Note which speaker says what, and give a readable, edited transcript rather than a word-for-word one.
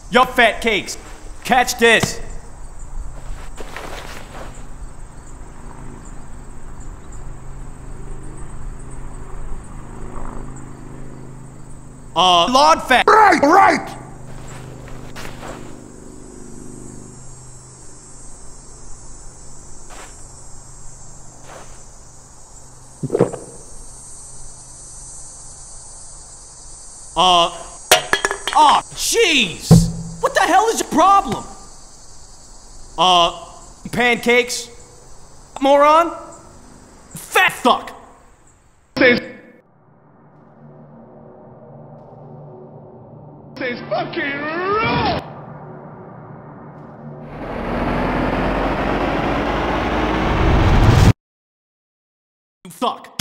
Speaker 1: Yo, fat cakes, catch this. Lard fat.
Speaker 2: Right, right!
Speaker 1: Oh, jeez! What the hell is your problem? Pancakes? Moron? Fat fuck!
Speaker 2: Says fucking wrong!
Speaker 1: You fuck!